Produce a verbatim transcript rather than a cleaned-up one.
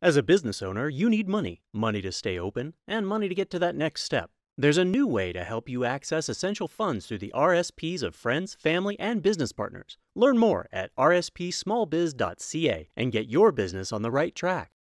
As a business owner, you need money. Money to stay open, and money to get to that next step. There's a new way to help you access essential funds through the R S Ps of friends, family, and business partners. Learn more at r s p small biz dot c a and get your business on the right track.